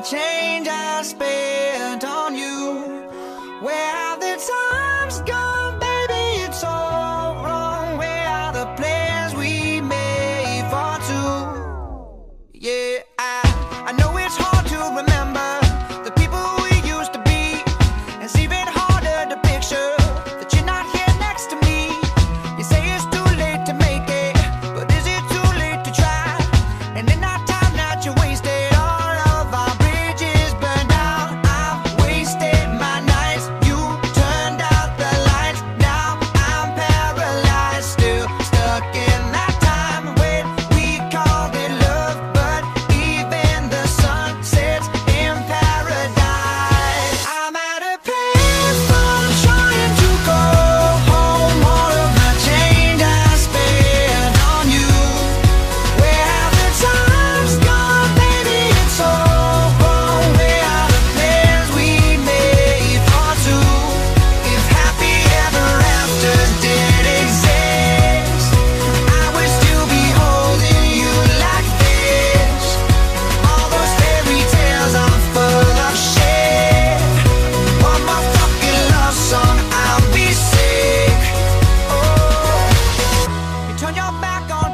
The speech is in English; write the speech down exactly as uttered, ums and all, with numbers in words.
change I spent on you. Where have the times gone, baby? It's all wrong. Where are the plans we made for two? Yeah, I, I know it's hard to remember the people we used to be. It's even harder to picture that you're not here next to me. You say it's too late to make it, but is it too late to try? And in that time that you wasted, all of our bridges burned out. I've wasted my nights, you turned out the lights. Now I'm paralyzed, still stuck in that time when we called it love. But even the sun sets in paradise. I'm at a place from trying to go home. All of my change I spent on you. Where have the times gone, baby? It's all wrong. Where are the plans we made for two? If happy ever after did exist, I would still be holding you like this. All those fairy tales are full of shit. One more fucking love song, I'll be sick. Oh, you turn your back on